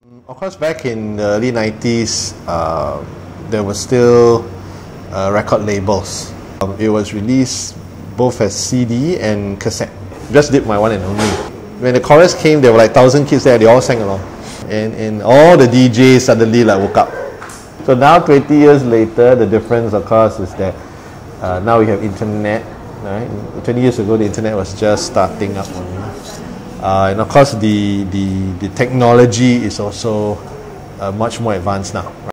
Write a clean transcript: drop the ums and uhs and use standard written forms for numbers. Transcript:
Of course, back in the early 90s, there were still record labels. It was released both as CD and cassette. Just did my one and only. When the chorus came, there were like 1,000 kids there, they all sang along. And all the DJs suddenly woke up. So now 20 years later, the difference of course is that now we have internet. Right? 20 years ago, the internet was just starting up only. And of course, the technology is also much more advanced now. Right?